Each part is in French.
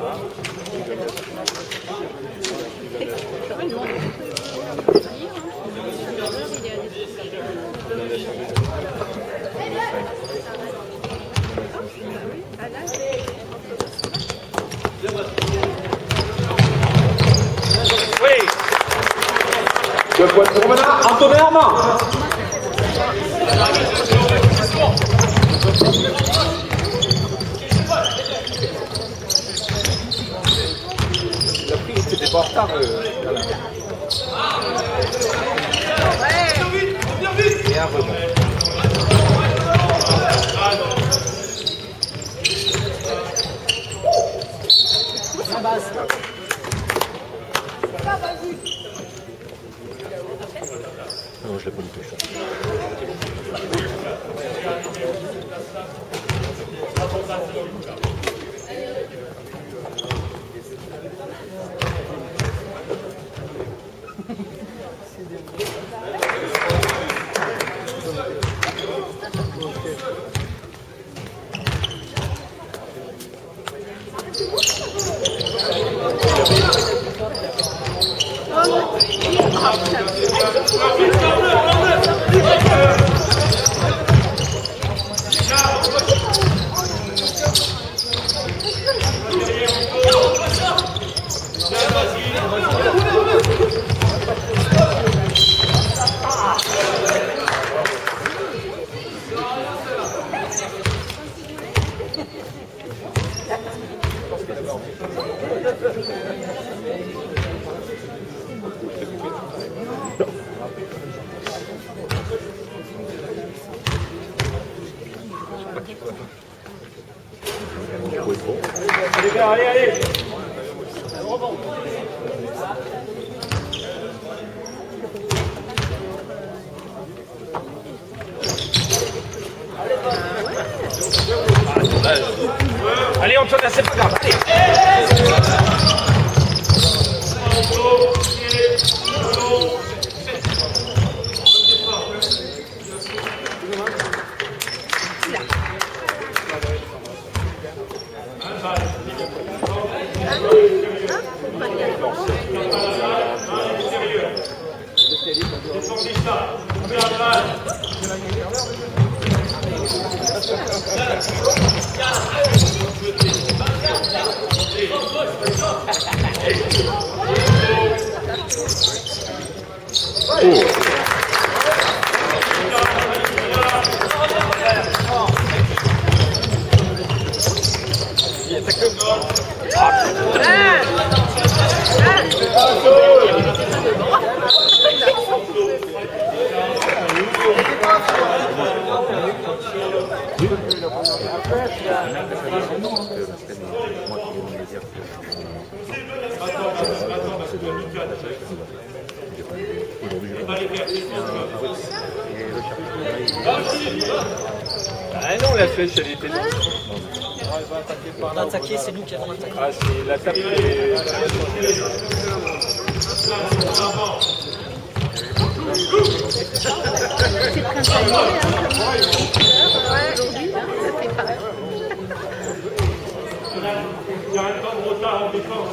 2 points pour Romana, Antonin Armand. Il a pris, c'était pas en retard. Et un rebond. La base. Non, je l'ai pas du tout. Allez, allez. Allez, on tourne à cette place. Ah non, la flèche, elle était là. On a attaqué, c'est nous qui avons attaqué. Ah, c'est la table. Il y a un temps de retard en défense.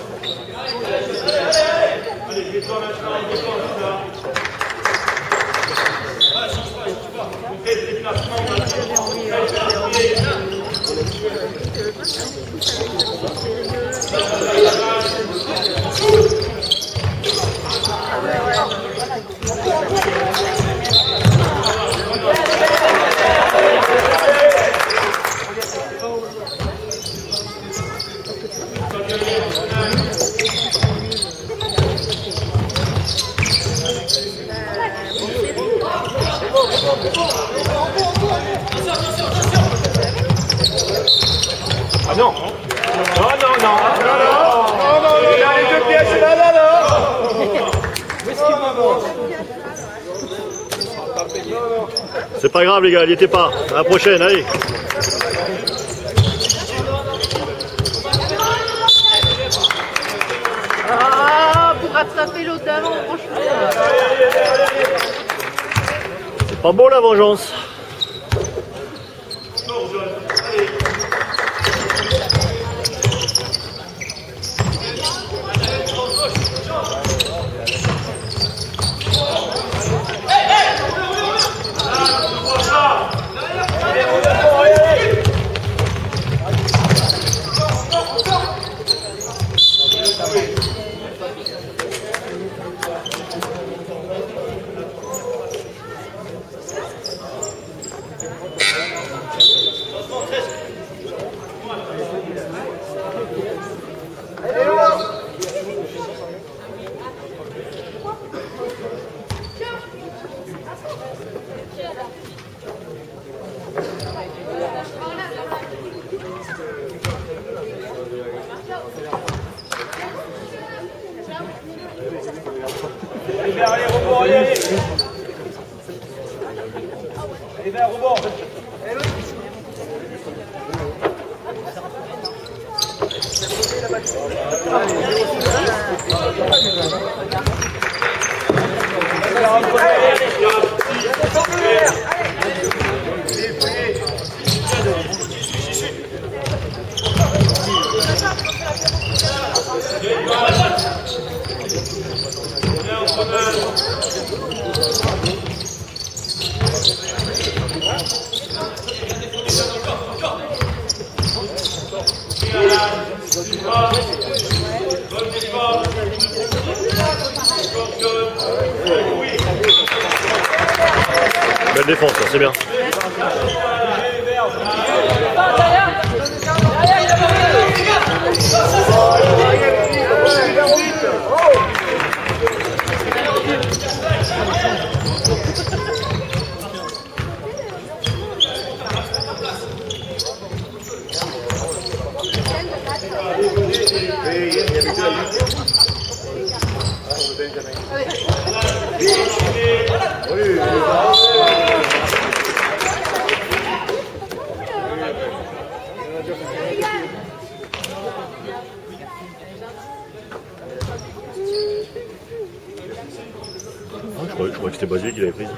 Allez, défends maintenant en défense, là. On fait le déplacement Ah non. Non, non, non. Non, non. Il a les deux pièces, là, là, là. Où est-ce qu'il va voir? C'est pas grave les gars, n'y était pas. À la prochaine, allez. Ah, pour rattraper l'autre d'avant, franchement. C'est pas beau la vengeance. Belle défense, c'est bien. Je crois que c'était Basile qui l'avait prise.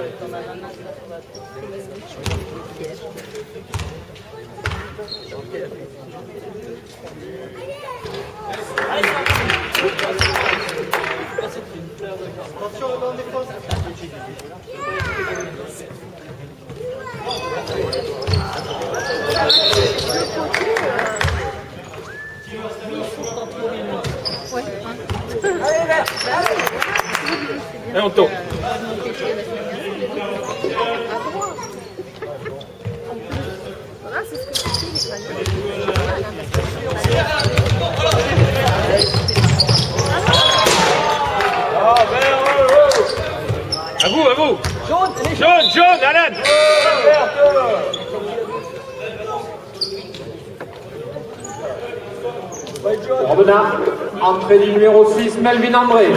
Et on tourne. À vous. Jaune, Alan. Robinard, entrée du numéro 6, Melvin André.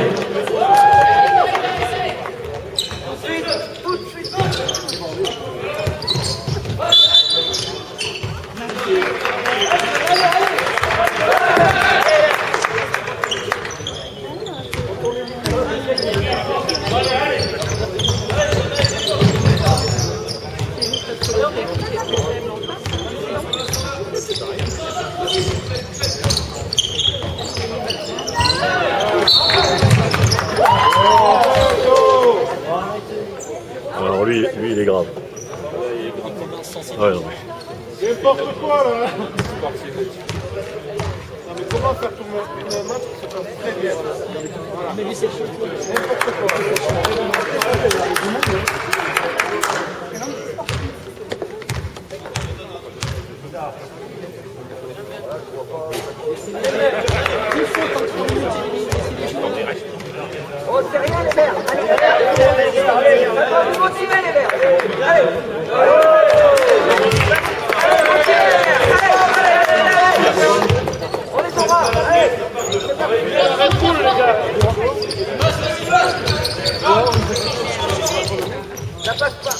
Alors lui il est grave. Ouais, non. N'importe quoi là. Non mais comment faire tourner une match qui se passe très bien. Voilà. Mais lui c'est chaud. N'importe quoi. Oh, c'est rien les verts. Allez, motivez les verts. Allez. On est en bas. Allez. C'est cool les gars. Ça passe pas.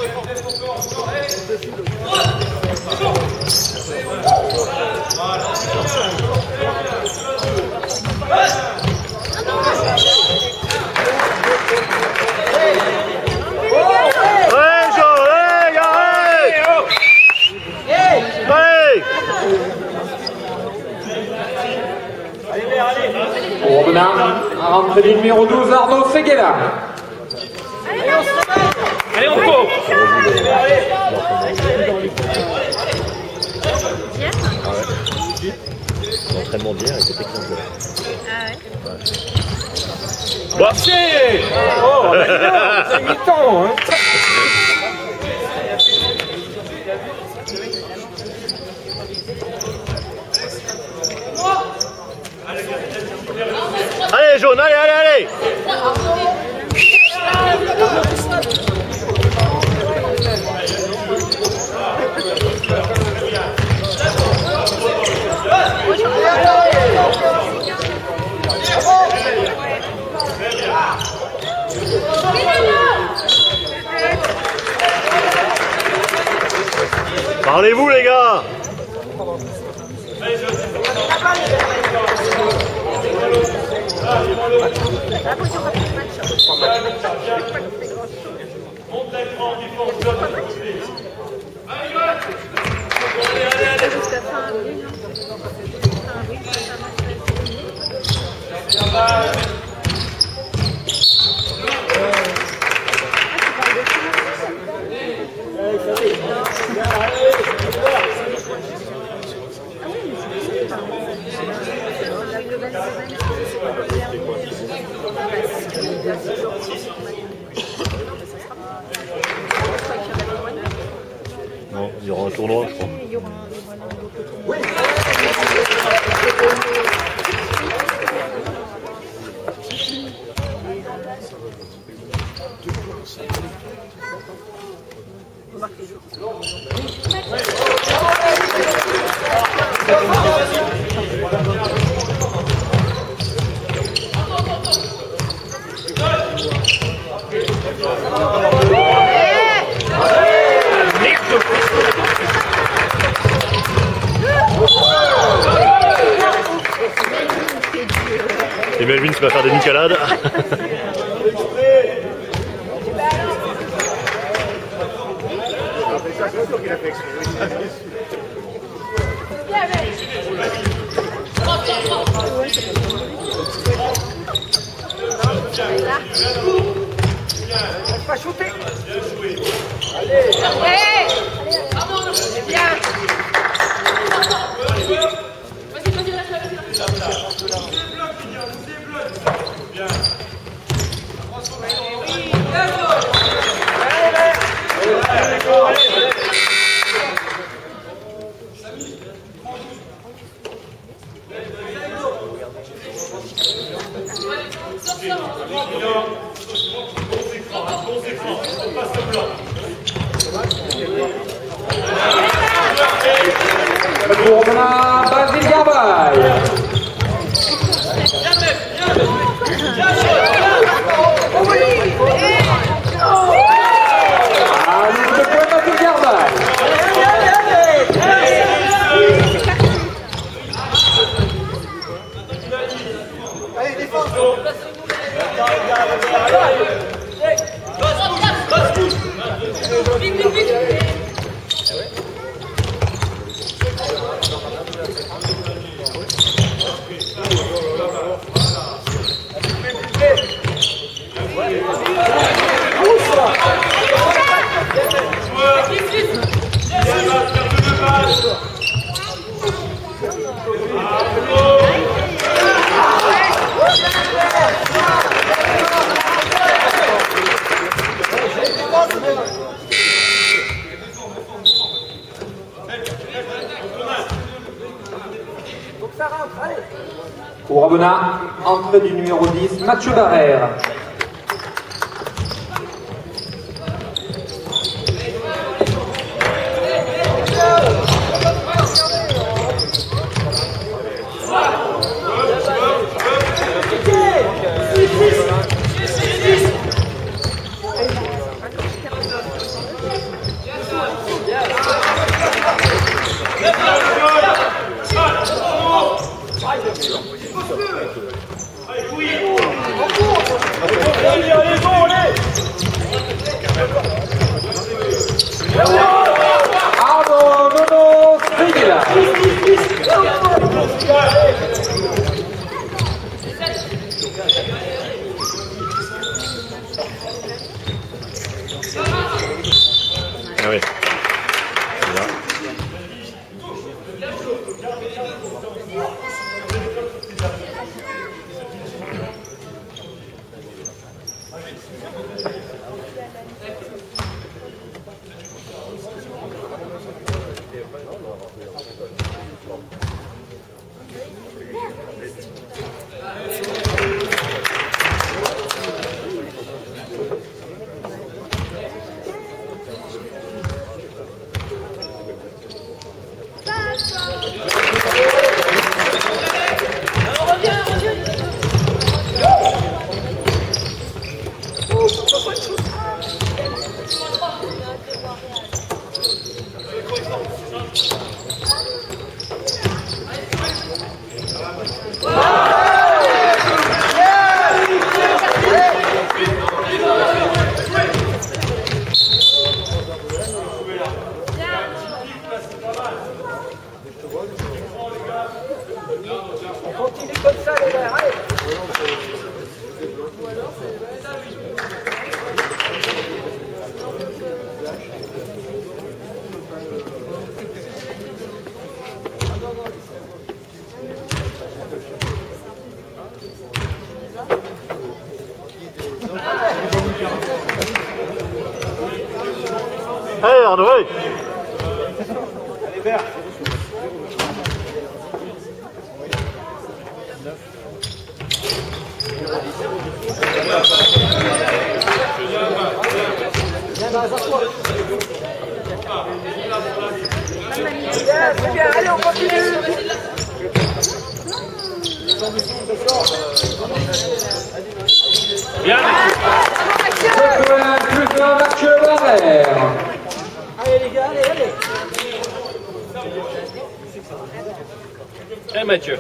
Robinard, entrée du numéro 12, Arnaud Seguela. Allez, on court. L'entraînement d'hier était excellent. Boxer. Oh, bah dis donc, c'est 8 ans, hein. Allez jaune, allez. Parlez-vous les gars. Jusqu'à fin avril. Non, il y aura un tournoi, je crois. Et Melvin se va faire des nicalades. Pas shooter. Allez, bien. Pour la Basile Garbaille. Allez, le point Basile Garbaille. Allez, défense. Pour Aubenas, entrée du numéro 10, Mathieu Barrère. Arnaud Nono Strigla. Ah oui. Là. Allez, Arnaud, allez. Allez, vert. C'est bien, allez, on continue. Bien. Plus un Mathieu Barrère. Allez les gars, allez, allez. Et Mathieu.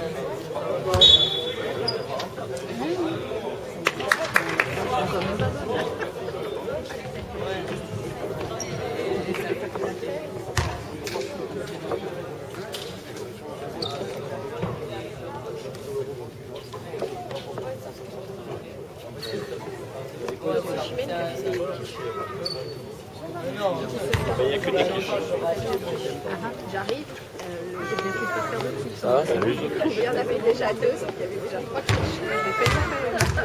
Il n'y a que des clichés. J'arrive, j'ai bien pu pas faire de clichés. Salut. Il y en avait déjà 2, donc il y avait déjà 3 clichés. Je vais pas faire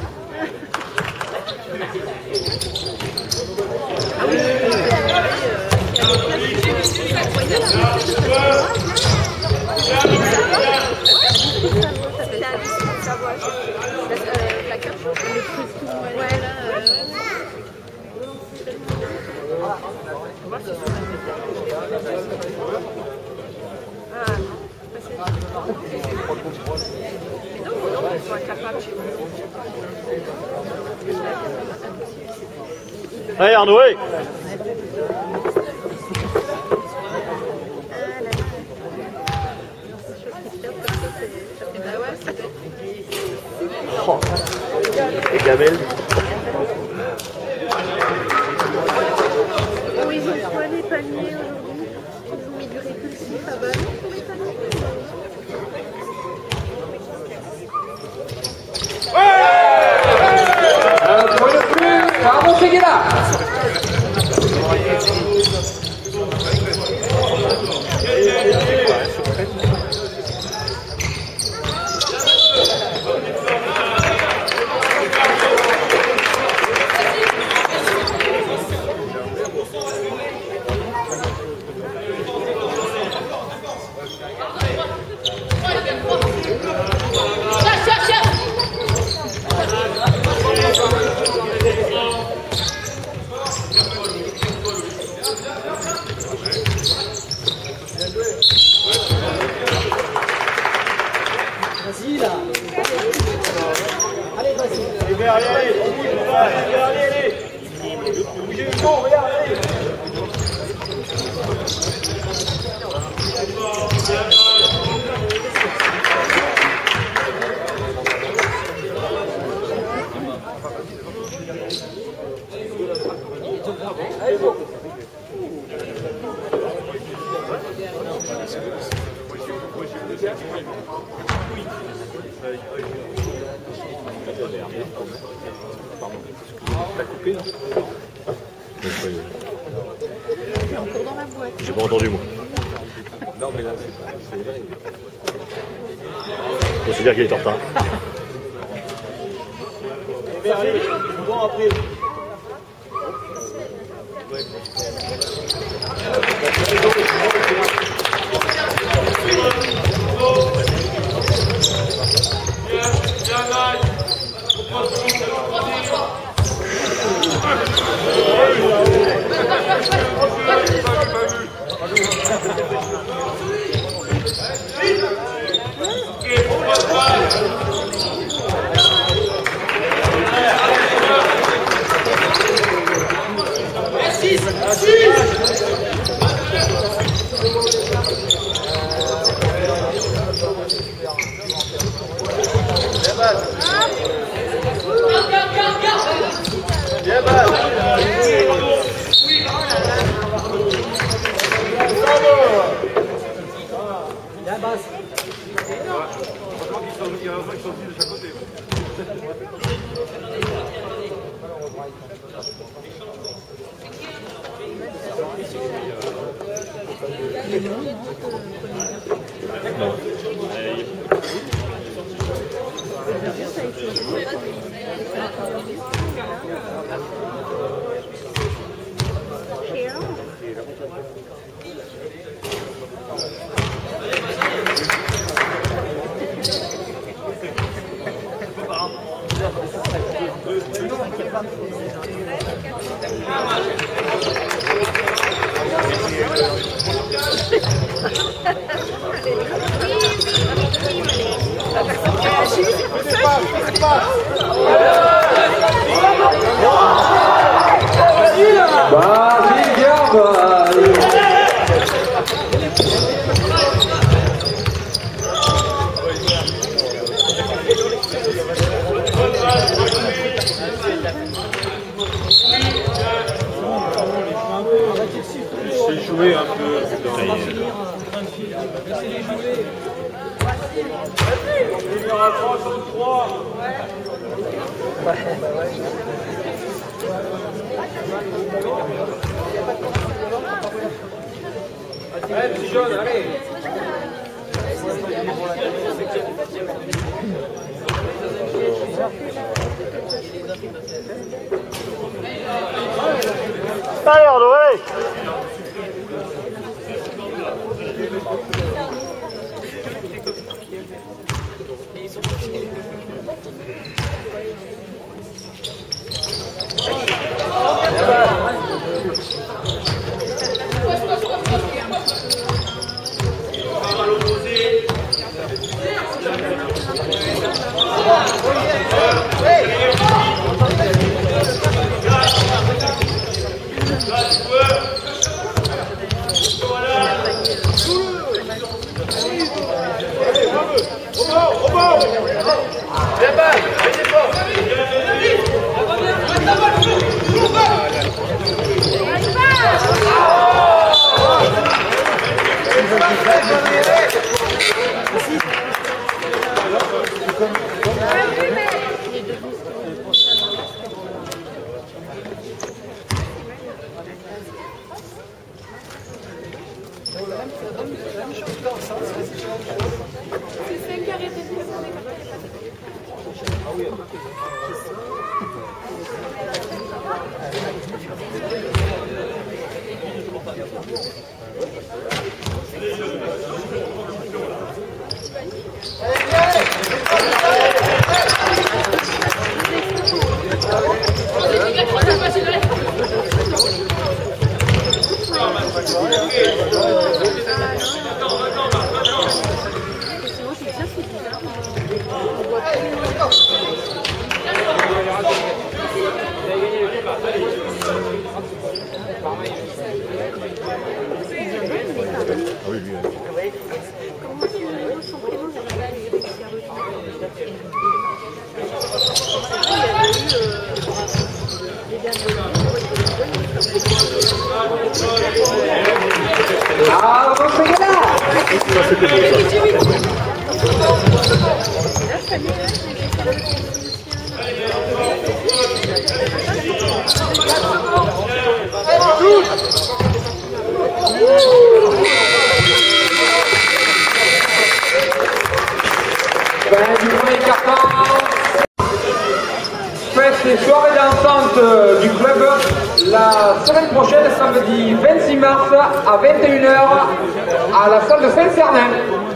ah oui, la carte, le truc tout, ouais, là, on va voir si c'est ah, mais non, non, ils sont incapables chez vous. Allez, Arnaud, allez. Oh, les gamelles. Oh, ils ont quoi les paniers aujourd'hui? Ils ont mis du répulsif à ballon pour les paniers. Pour le plus, Bravo Seguela. Vas-y là. Allez, vas-y. Allez, vert, allez, allez. On bouge, allez, allez, allez. Bougez le dos, regarde, allez. T'as coupé là? Encore dans la boîte. J'ai pas entendu moi. Non mais là c'est pas. Je considère qu'il est en retard. Vert, allez. Bon, après. Bien basse. Laissez jouer un peu. Allez, petit jaune, allez. Allez, André! C'est 5 carrés de Ah, vamos pegar là. Du premier carton. Fête et soirée d'entente du club la semaine prochaine, samedi 26 mars à 21 h à la salle de Saint-Cernin.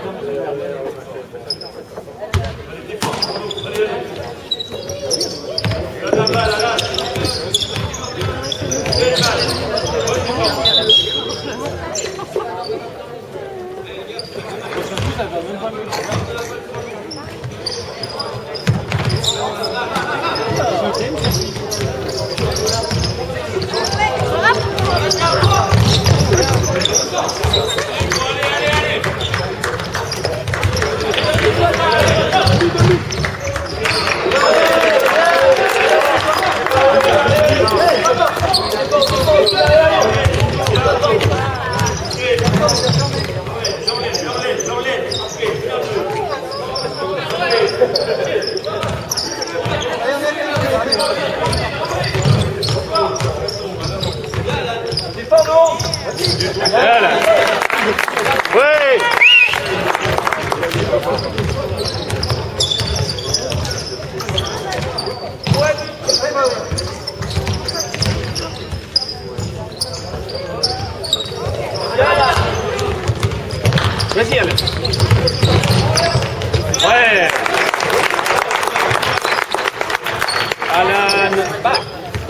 Ouais! Vas-y, Alain. Ouais! Alan, back.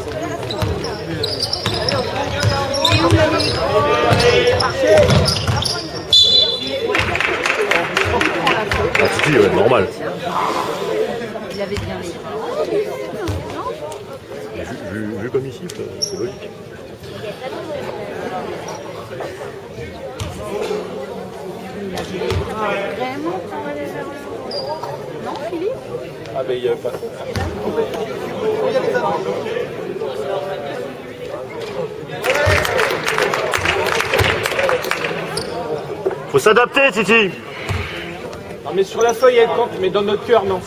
Ah, si, ouais, normal. Il avait bien les Vu comme ici, c'est logique. Vraiment travailler vers le... Non, Philippe? Ah, ben il n'y avait pas ça. Faut s'adapter, Titi. Non mais sur la feuille elle compte, mais dans notre cœur non.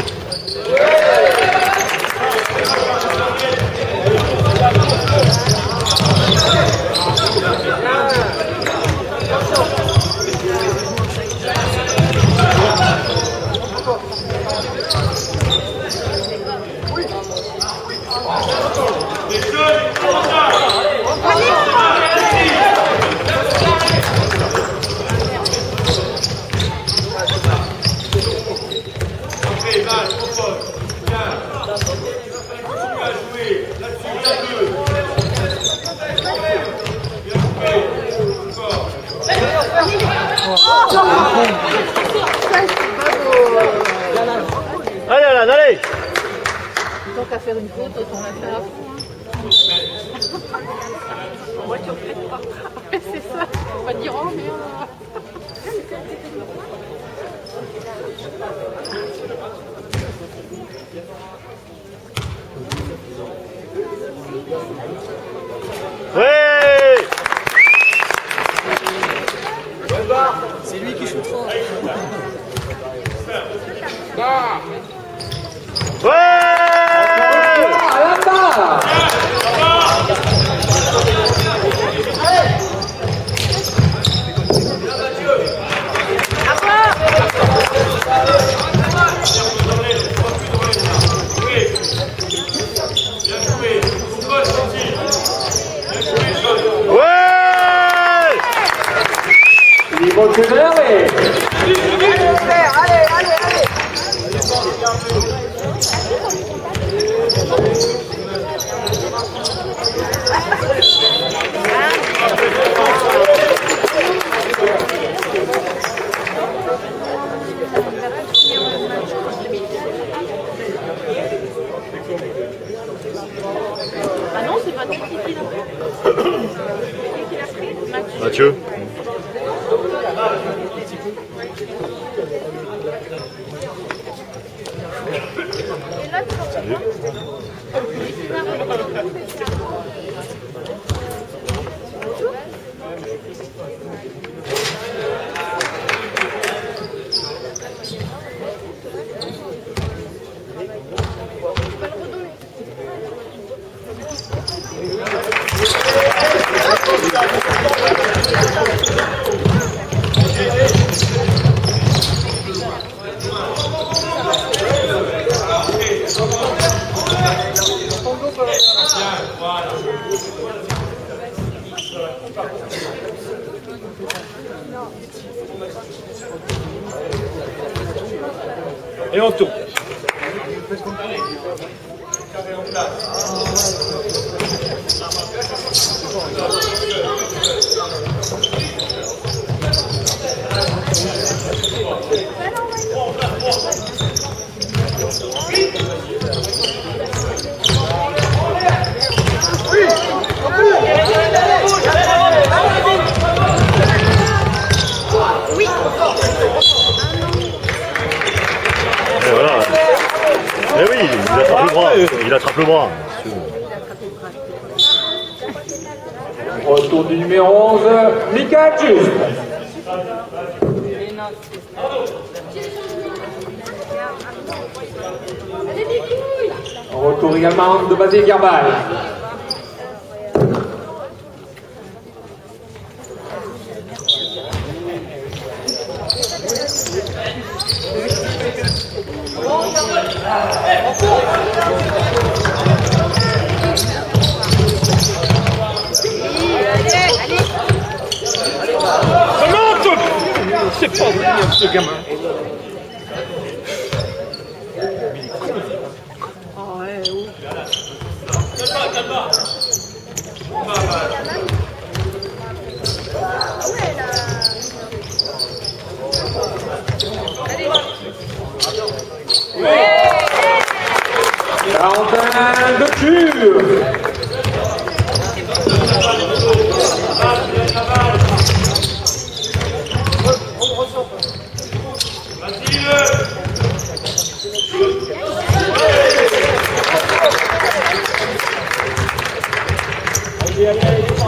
Allez, Alan, allez. Tant qu'à faire une faute, autant la faire à fond. En voiture, peut-être pas. Ouais, c'est ça. On va dire, oh merde. Ouais. C'est lui qui shoot fort. Ouais. Ah non, c'est pas Titi qui l'a pris. Qui l'a pris? Mathieu. Salut. Et on tourne. Et voilà. Eh oui, il attrape le bras. Il attrape le bras. Retour du numéro 11, Mika Just. Retour également de Basile Garbal. C'est pas vrai ce gamin. Oh ouais, oh. Valentin de Cure. Allez, allez, allez.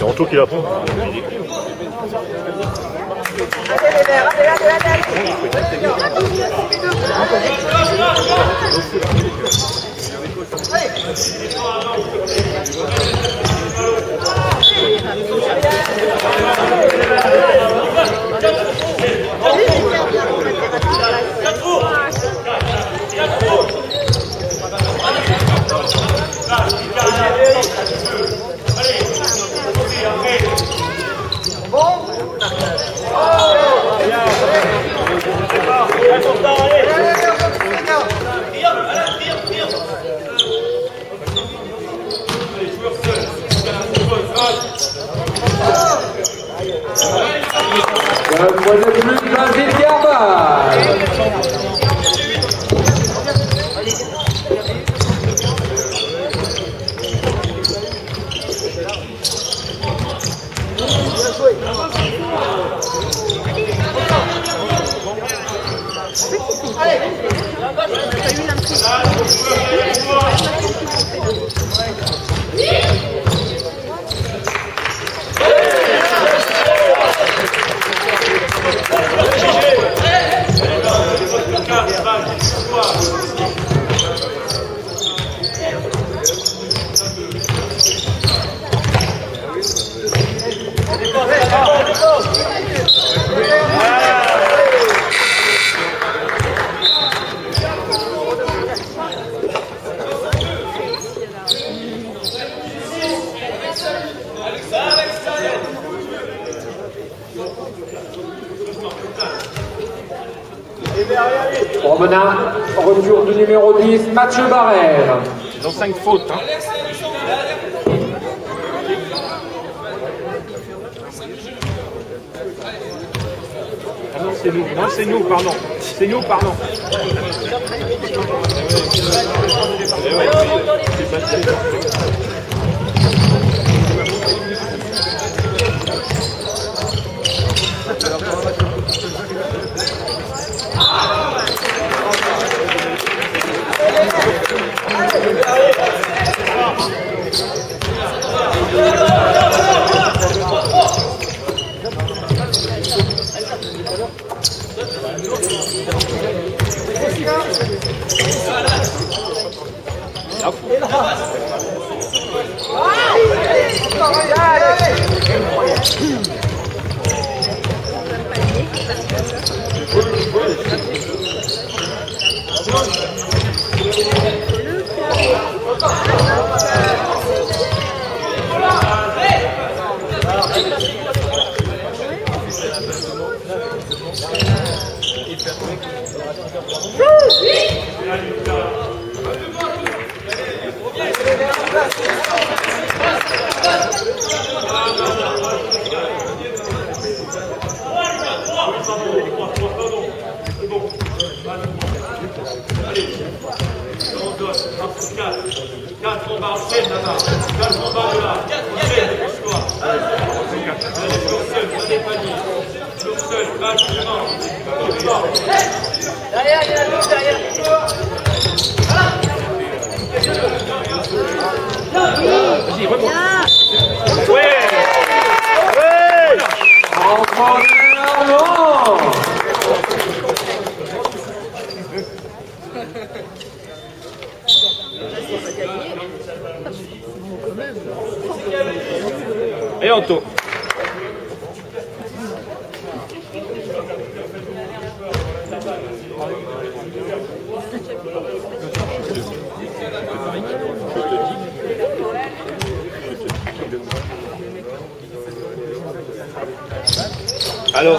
C'est Anto qui la prend. Allez les verts, Promenade, retour du numéro 10, Mathieu Barrère. Ils ont 5 fautes. Hein. Ah non, c'est nous. Non, c'est nous, pardon. C'est nous, pardon. Derrière, il y en a deux derrière. Vas-y, remonte. Ouais. Et Anto. Alors,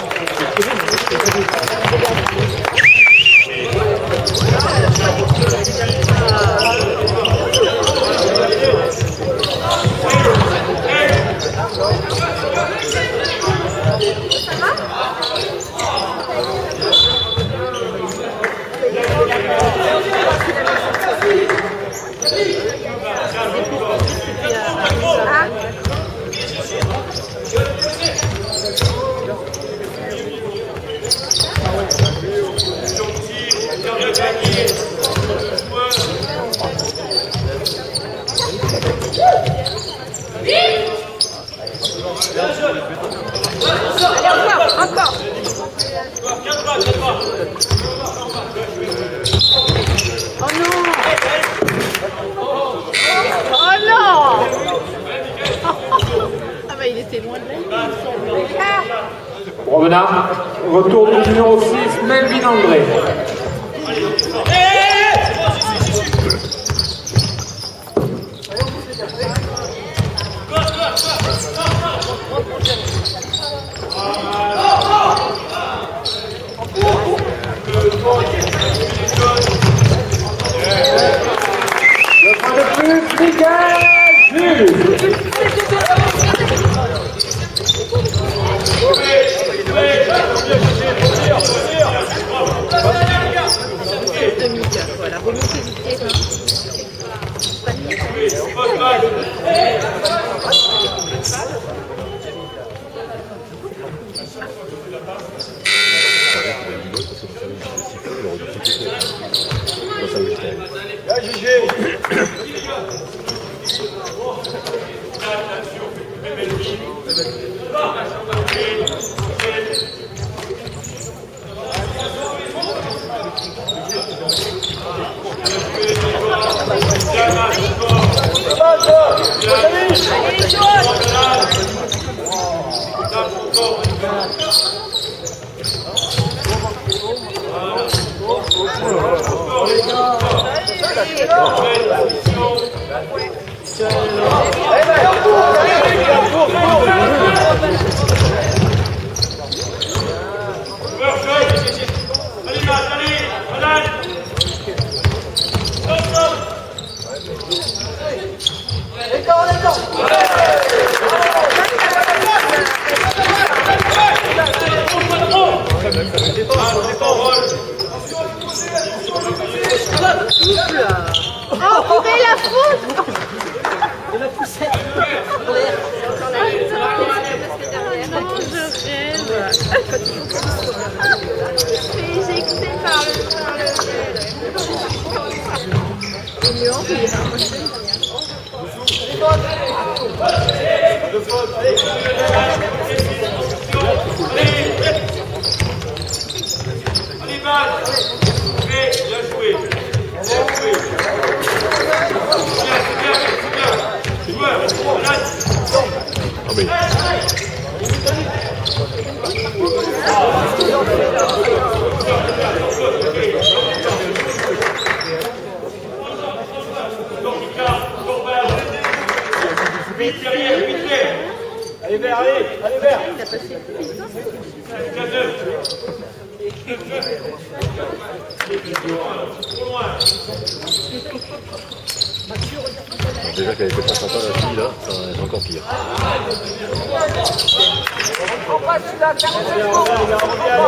t'es loin de la ligne, il me semble. Provenant, retour du numéro 6, Melvin André. Le point de plus, Michael Jules. Voilà, remontez du pied. Pas de limite. Oh, purée, la faute! Et la poussette. Non, je rêve. Je suis éjectée par le mieux en pire. Allez vers, allez vers. Il a passé plus vite. Déjà qu'elle était pas sympa la fille là, ça va être encore pire. On passe là, 40 secondes.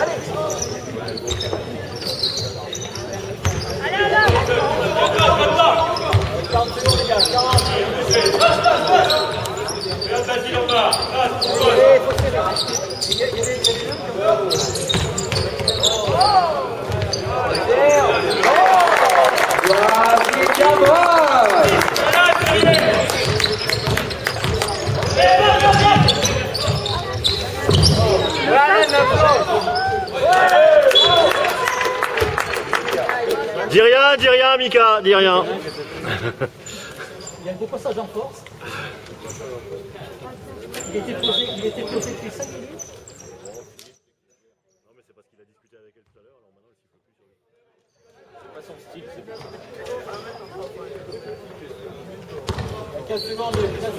Dis rien, Mika, dis rien. Il y a un beau passage en force. Il était posé depuis 5 minutes. Non mais c'est parce qu'il a discuté avec elle tout à l'heure, alors maintenant il siffle plus sur lui. C'est pas son style, c'est pas. 15 secondes,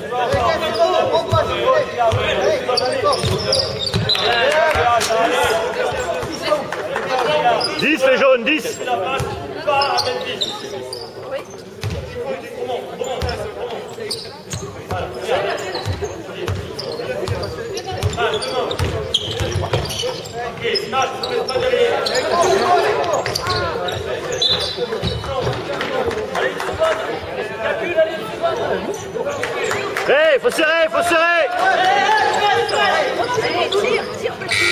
10 les jaunes, 10. Hey, faut serrer, faut serrer. Allez, tire petit.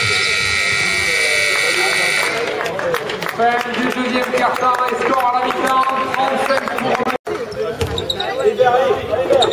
Fin du deuxième quart-temps et score à la mi-temps, 35 pour... allez vers, allez vers.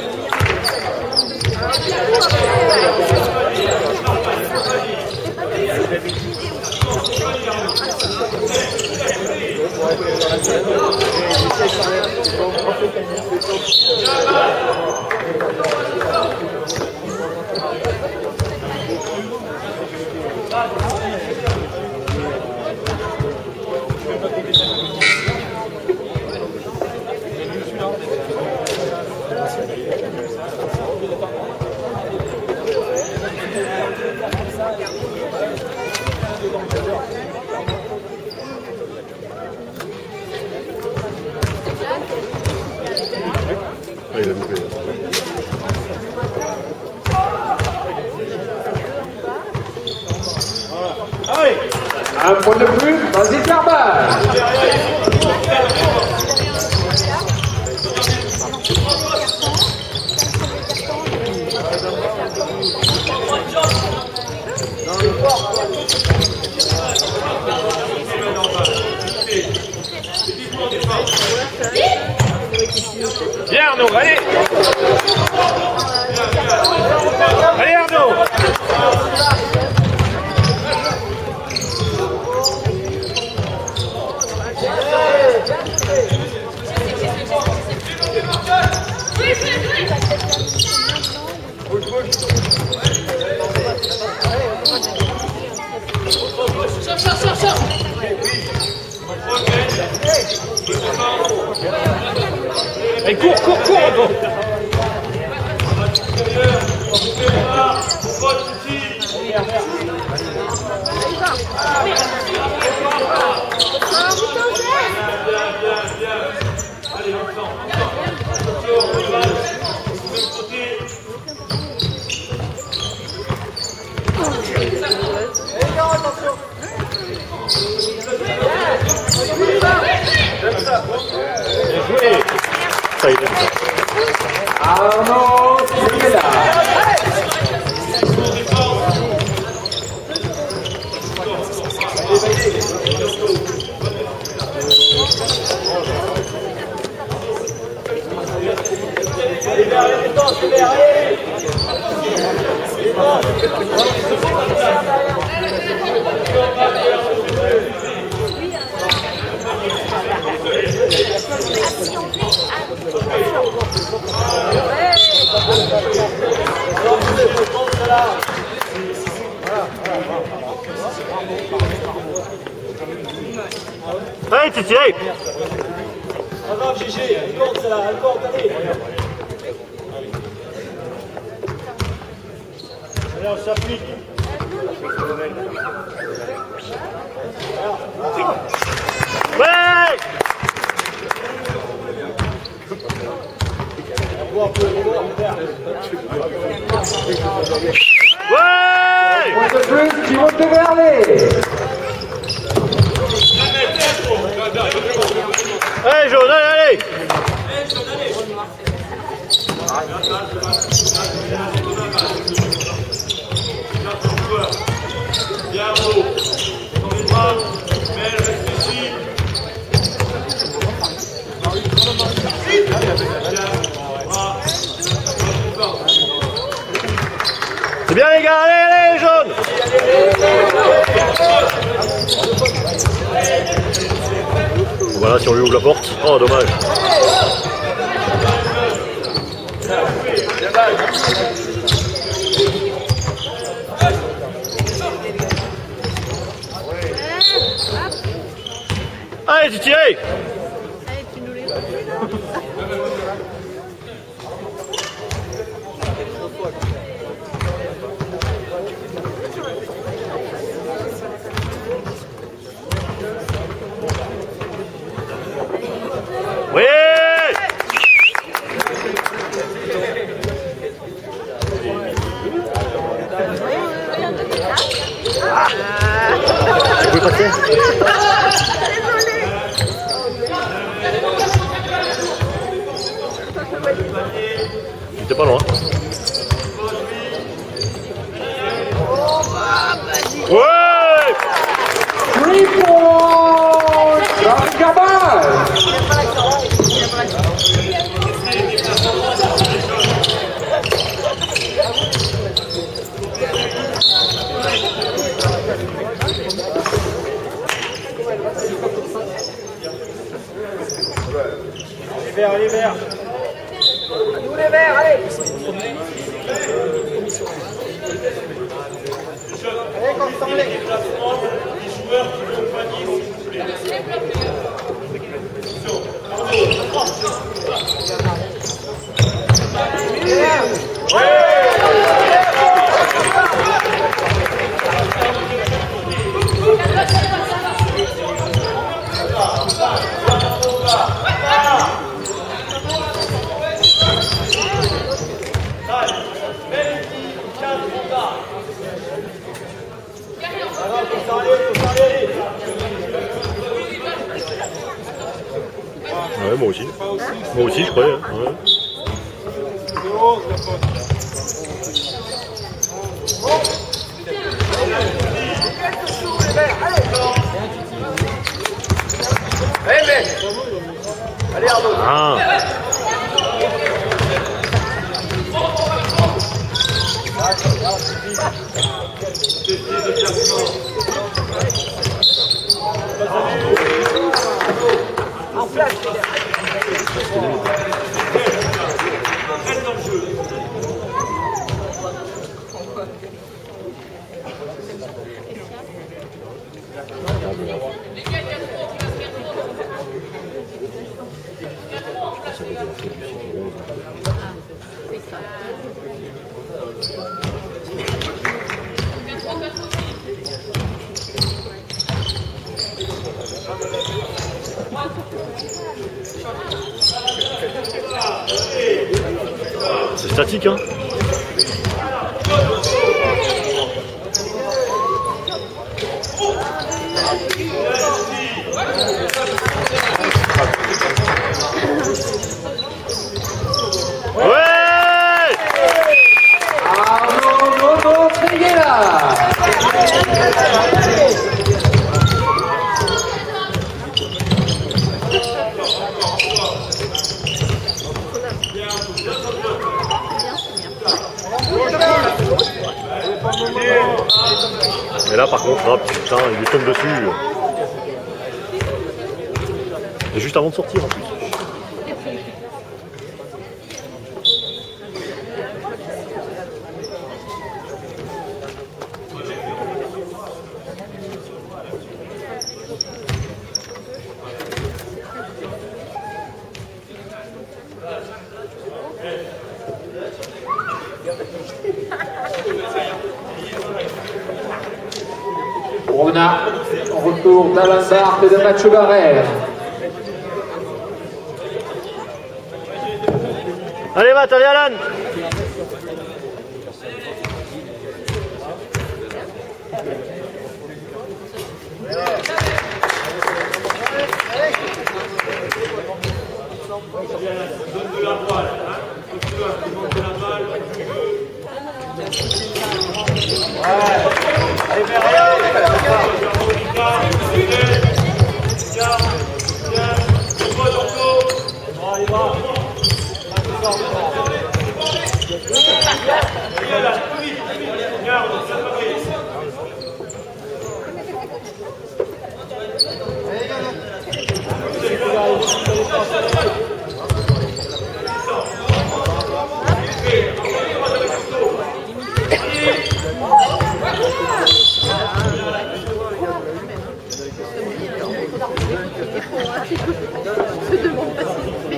Un point de plus, vas-y Carbone. Bien Arnaud, allez. Allez Arnaud. Allez, cours, Arnaud. Ça y est, Arnaud, c'est là. allez Titi, allez. Pas grave, GG, elle compte celle-là, elle compte, allez. Allez, on s'applique. Ouais. Ouais. Point de plus, qui monte vers les. Allez jaune, allez. C'est bien les gars, allez, jaunes. Voilà, si on lui ouvre la porte. Oh, dommage. Allez, Titi, allez. Allez, tu nous les Oui. Tu peux passer? T'es pas loin. Ouais. 3 points, Jean Carbone. Les verts. Tous les verts, allez. Allez, Constant, les. Allez, Moi aussi, je croyais. Hein. Ouais. C'est 11 la faute. Allez, mec. Allez, Arnaud. Ah. En flash. C'est statique, hein. Ouais! Arnaud Triguela. Et là, par contre, ah, putain, il lui tombe dessus. Et juste avant de sortir, en plus. On a retour d'Alain Barthes et de Mathieu Barrère. Allez, Matt, allez, Alan! Je demande pas si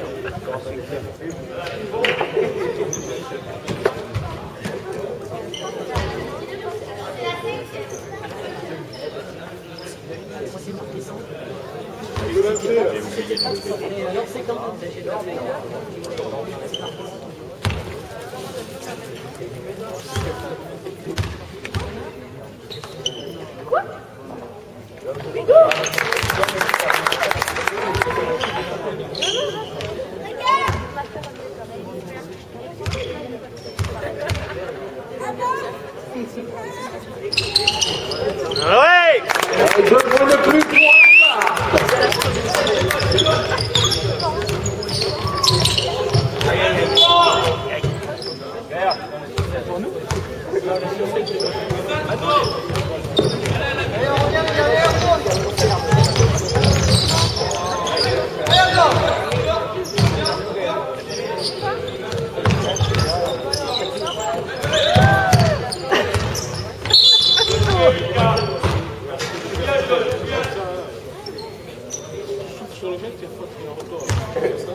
Ouais! Je prends le plus pour Sur le mec qui a fait un retour.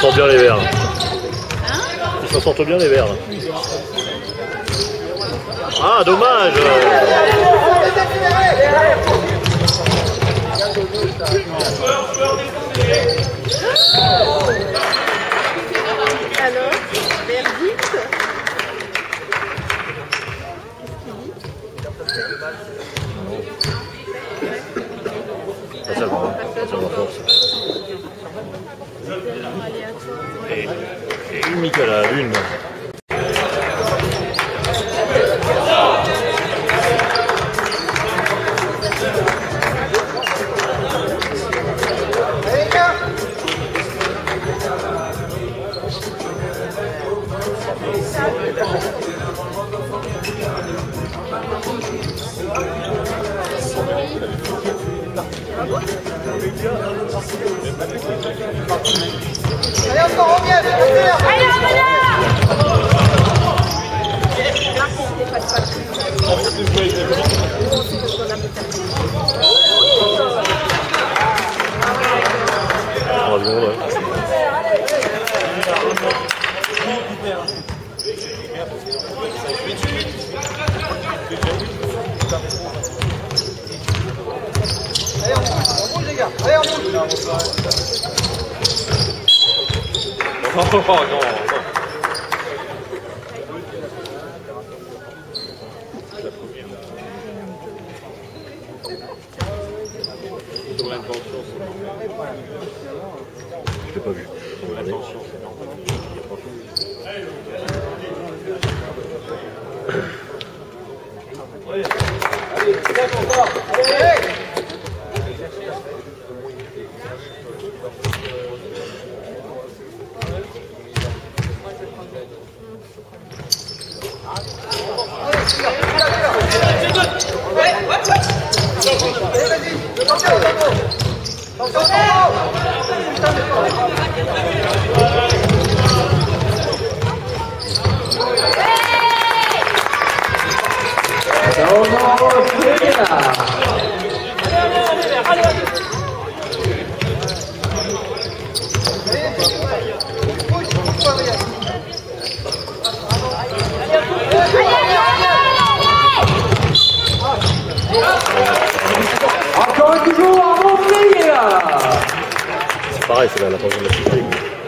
sortent bien les verts. Ils s'en sortent bien les verts. Ah, dommage. Alors, verdict. Ça va, ça va force. Et une Michael à la lune. Allez, encore, reviens, allez, Ah, bon, ouais. on bouge les gars, allez, on bouge. Oh non, non. Je l'ai pas vu. Encore et toujours à Montpellier là. C'est pareil, c'est la troisième activité.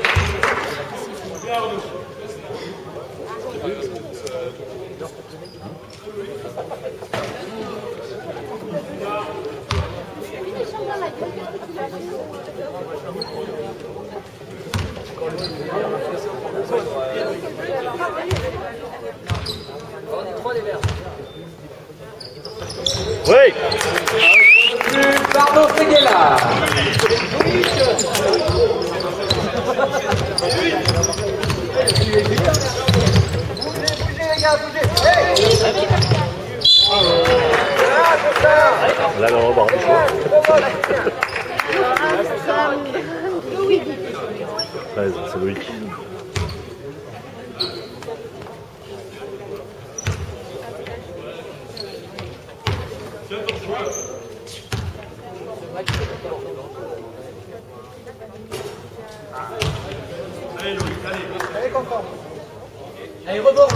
Oui. Pardon, Seguela. Là, on va voir du choix. 13, c'est Loïc. Allez, rebord.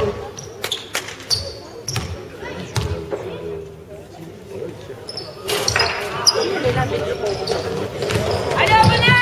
Allez, revenez!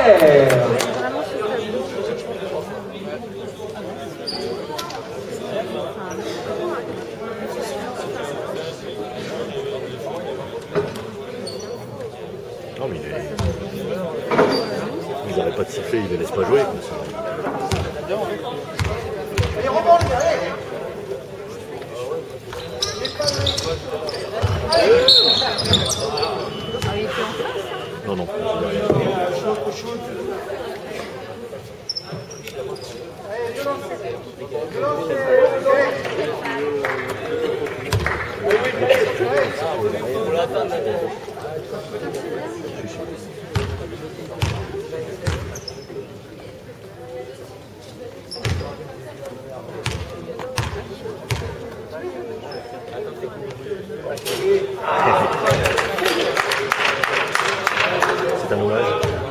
vert. Non, mais ils n'arrêtent pas de siffler, ils ne laissent pas jouer. Comme ça. Allez, rebond, allez. Non, non. C'est un hommage.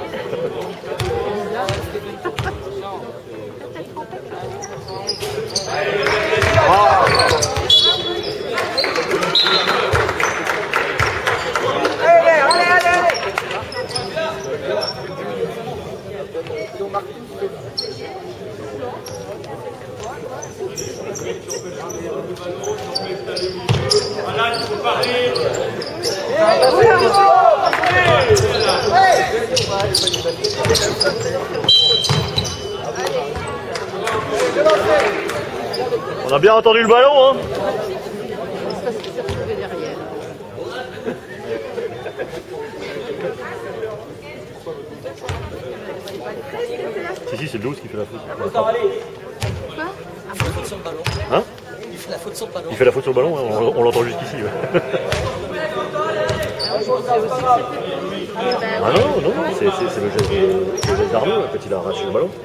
On a bien entendu le ballon, hein. Si, c'est le 12 qui fait la faute. Quoi? Il fait la faute sur le ballon. Hein? Il fait la faute sur le ballon. Il fait la faute sur le ballon, hein, on l'entend jusqu'ici. Ouais. Ah non, non, c'est le geste d'Arnaud quand il a arraché le ballon.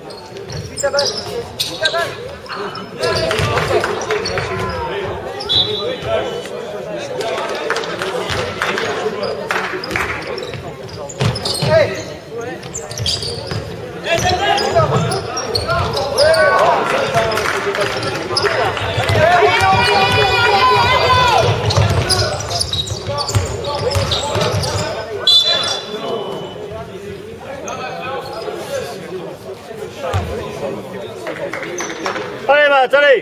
Allez, Matt, allez!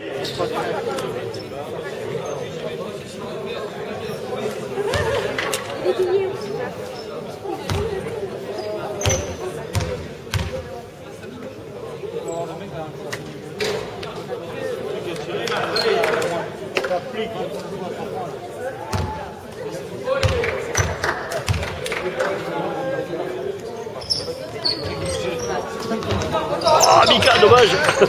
Ah, Mika, dommage!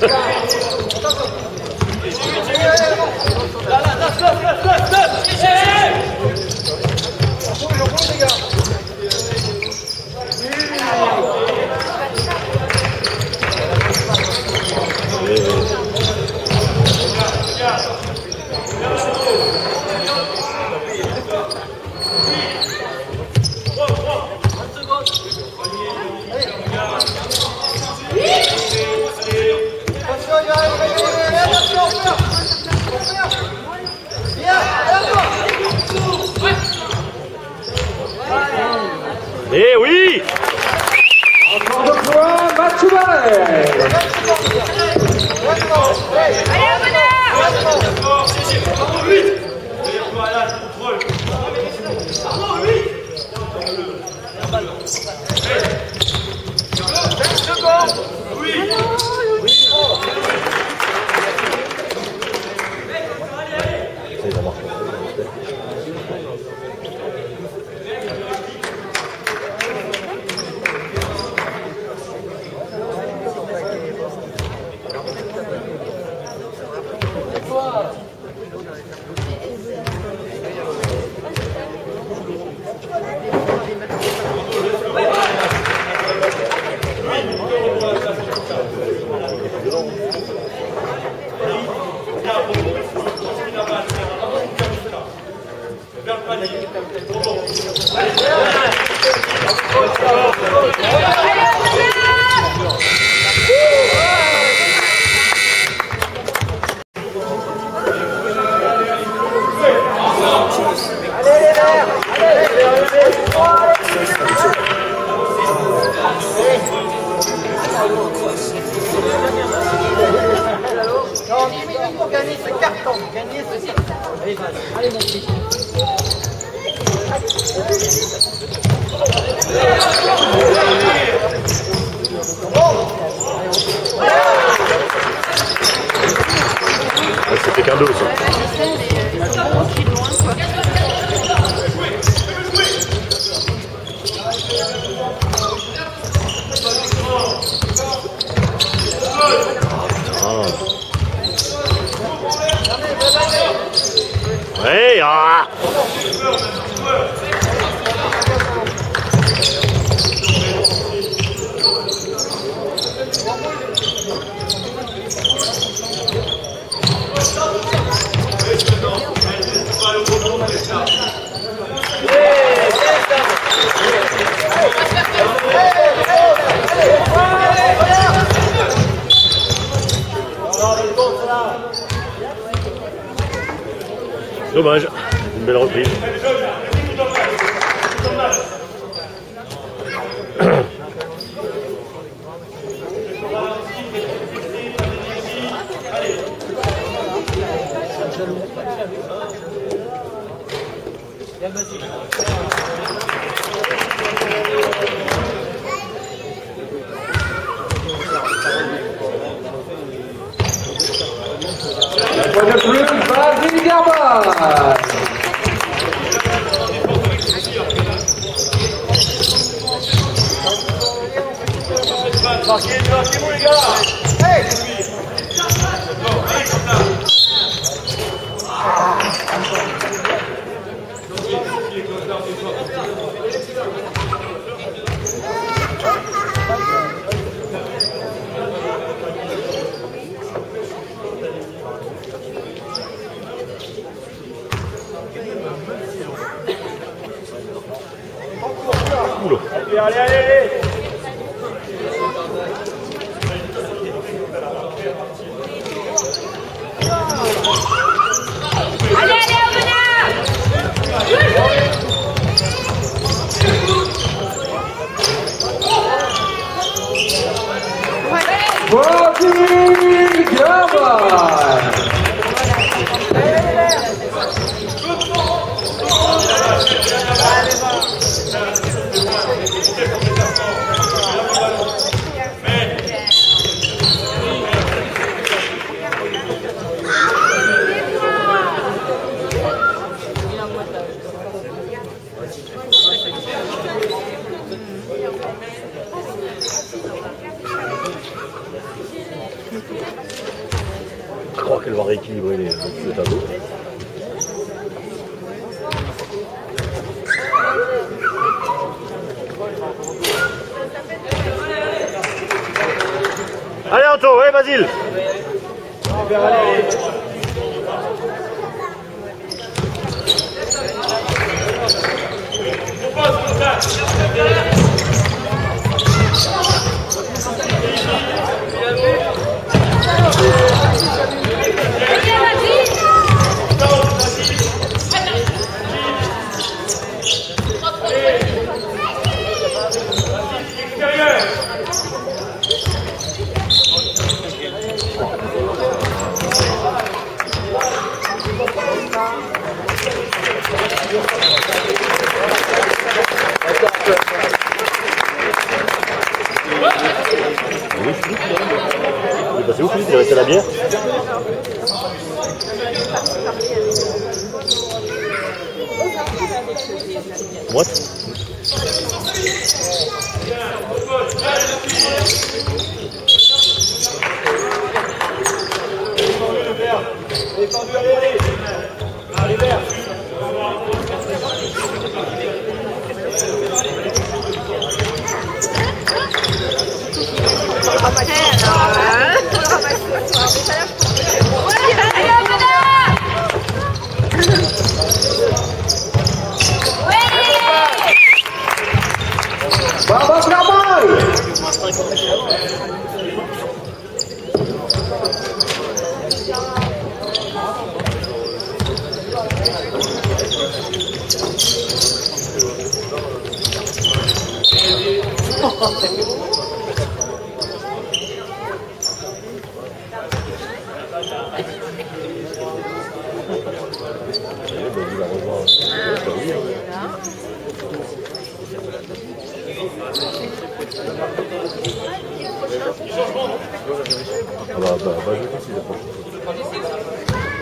Eh oui! Encore deux points, Mathieu Barret. Non, 10 minutes pour gagner ce carton. Gagner ce carton. Allez, vas-y. Allez, mon petit. C'était qu'un dos, ça. Ouais, ah. Dommage, une belle reprise. Point de plus, Basile Garbal. Marquez-vous les gars. Hey. Oula. Allez, allez, allez. Basile Garbal. Je crois qu'elle va rééquilibrer le tableau. Allez Anto, ouais Basile. Il est passé où Philippe? Il est resté à la bière? What? Allez, vert. Vamos Garbal. je continue la prochaine.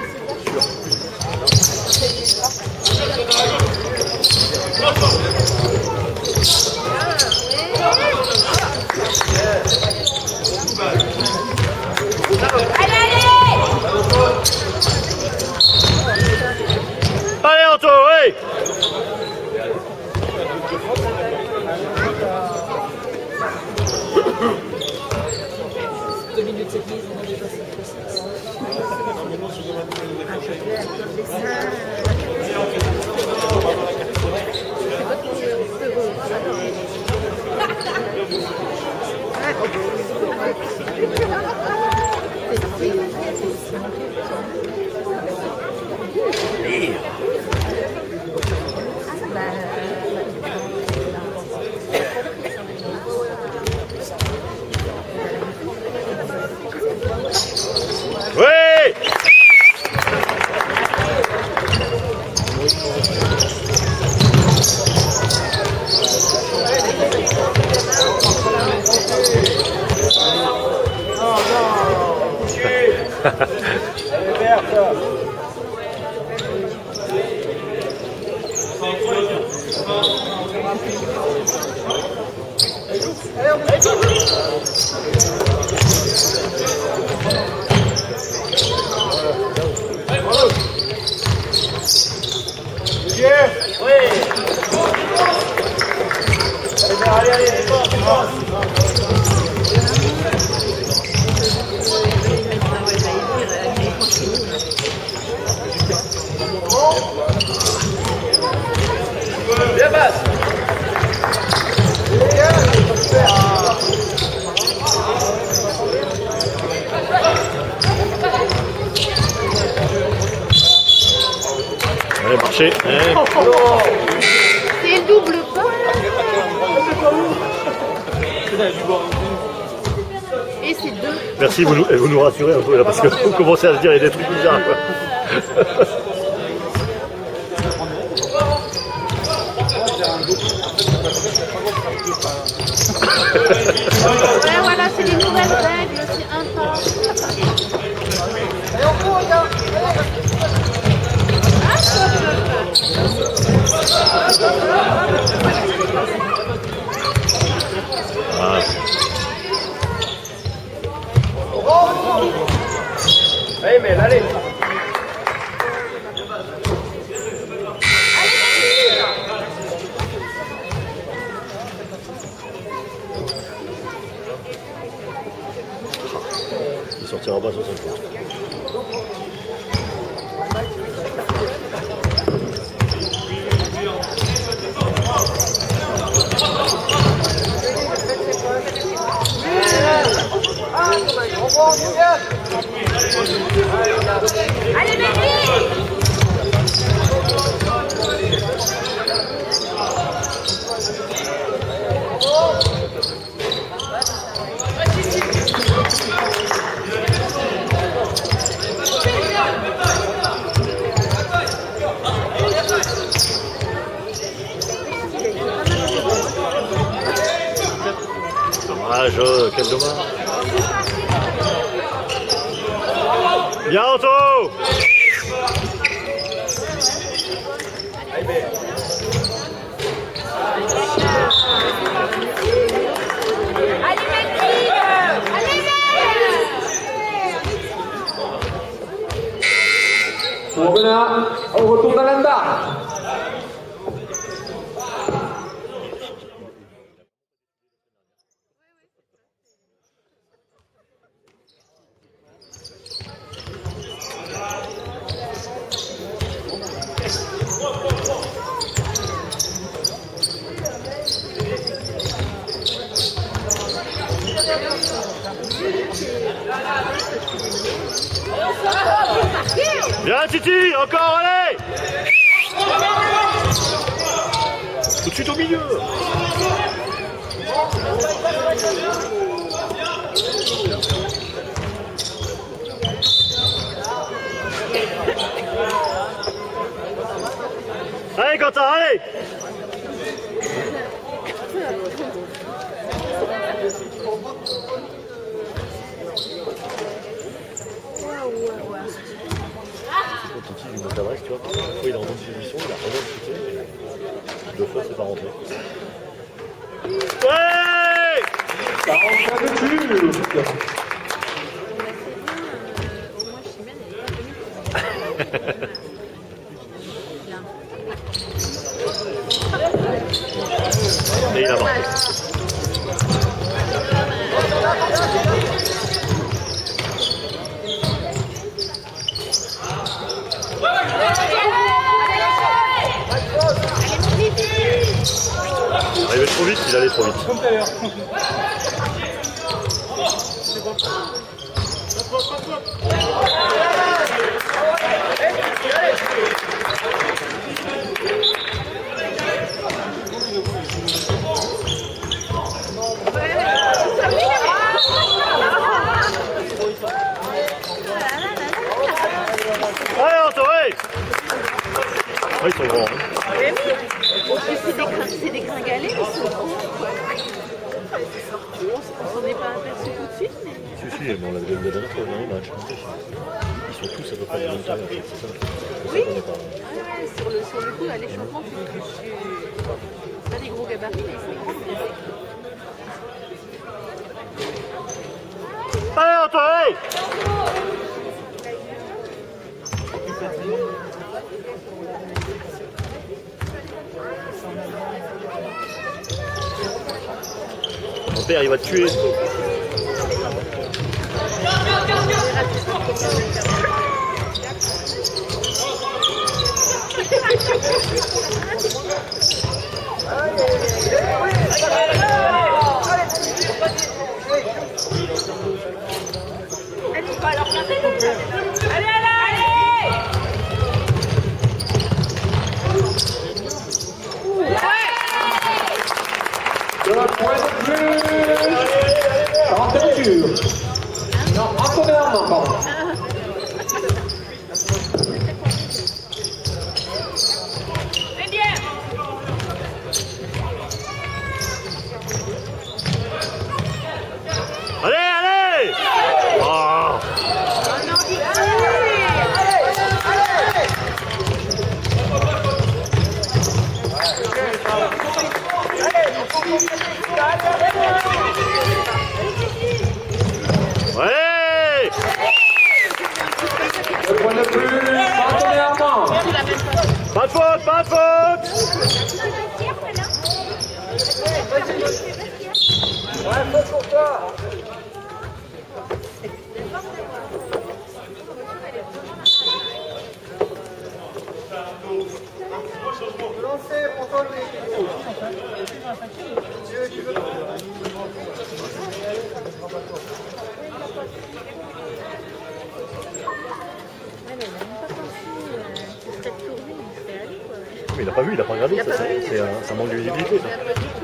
Allez Anto, oui. 2 minutes et demie, on a dépassé le processus. Oui. Allez, marchez. C'est le double pas. Et c'est 2. Merci, vous nous rassurez un peu là, parce que vous commencez à se dire il y a des trucs bizarres. Quoi. Ouais, voilà, c'est les nouvelles règles, c'est intense. Allez, on court, regarde. Ah. Allez, mais allez. Il sortira pas sur cette fois. Allez, Mehdi! Dommage, quel dommage. Bien Anto. Allez, Mehdi! Allez, Voilà, on retourne à l'anda. Bien Titi, encore, allez. Tout de suite au milieu. Allez Quentin, allez. En fin de cul. Au moins, Chimène, elle est pas venue. Et il a marqué. Il arrivait trop vite, il allait trop vite. Comme tout à l'heure. Allez, Antoine! Ah, ils sont grands. Hein. C'est des gringalés, ils sont gros, quoi. On s'en est pas aperçu tout de suite, mais... Si, si, mais on l'avait vu la dernière fois dans les matchs. Ils sont tous à peu près de la même taille, en fait, c'est ça. Oui, ouais, sur le coup, là, les changements, c'est pas des gros gabarits, mais ils sont grands. Allez, Antoine! Mon père, il va te tuer. Allez, allez! De la pointe de vue. En fin de cul. Non, Antoine Armand, pardon. C'est bien! Allez, allez! Oh. Ouais! Le point de vue. Antoine Armand. Pas de faute, pas de faute! Ouais, faut pour toi. Lancez pour toi Mais il a pas vu, il a pas regardé, ça manque de visibilité. Ça.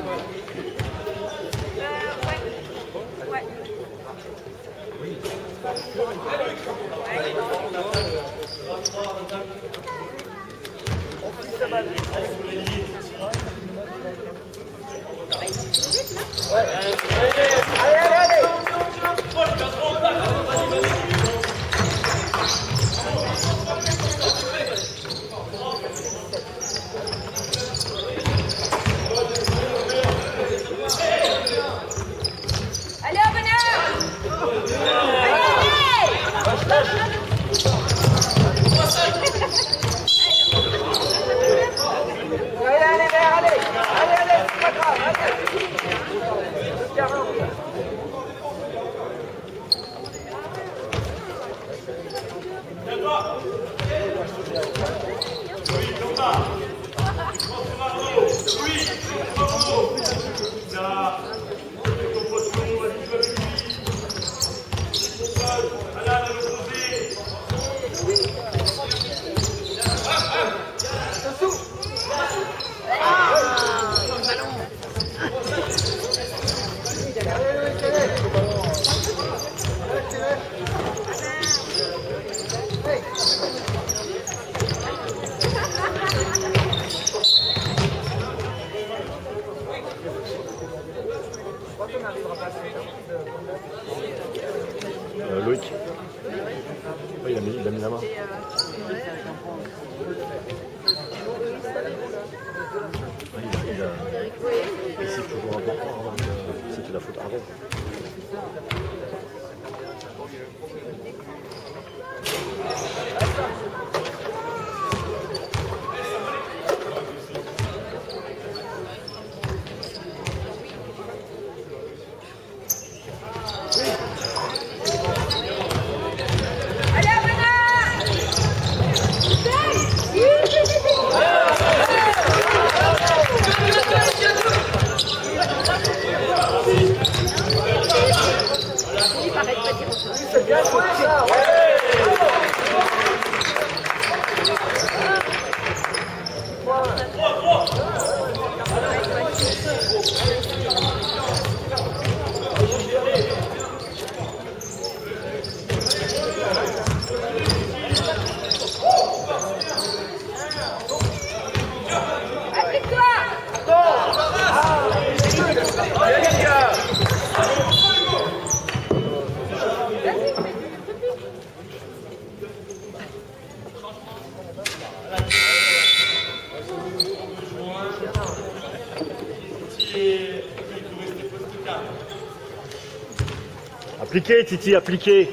Loïc. Ouais, il a mis la main. Ici, c'est toujours important. C'était la faute avant. Appliquez, Titi, appliquez.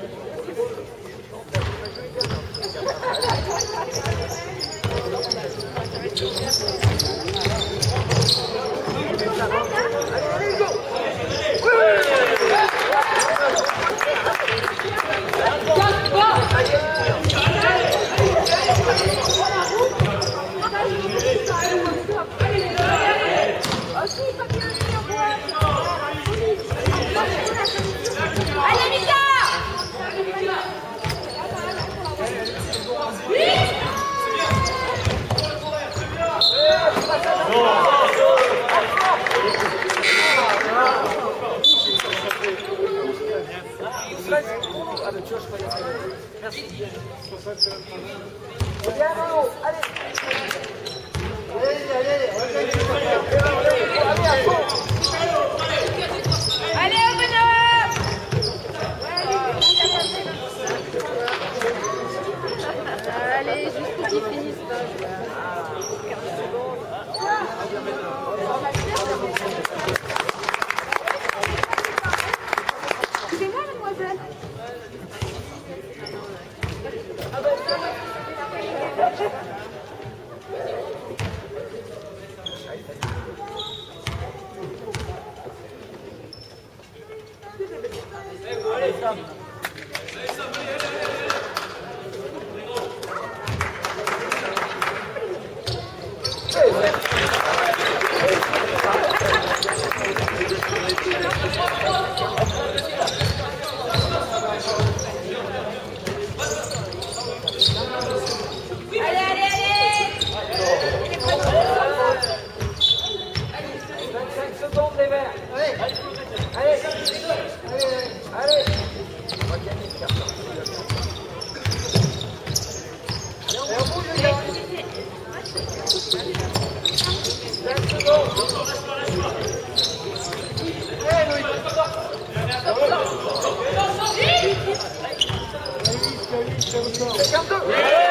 Allez, Mika! Allez, au bonhomme! Allez, juste pour qu'ils finissent. C'est moi, mademoiselle. Quelqu'un d'autre?